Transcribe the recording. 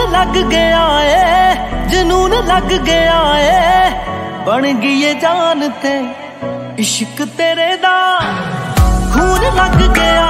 लग गया है, जुनून लग गया है, बन गई है जान ते इश्क तेरे दा खून लग गया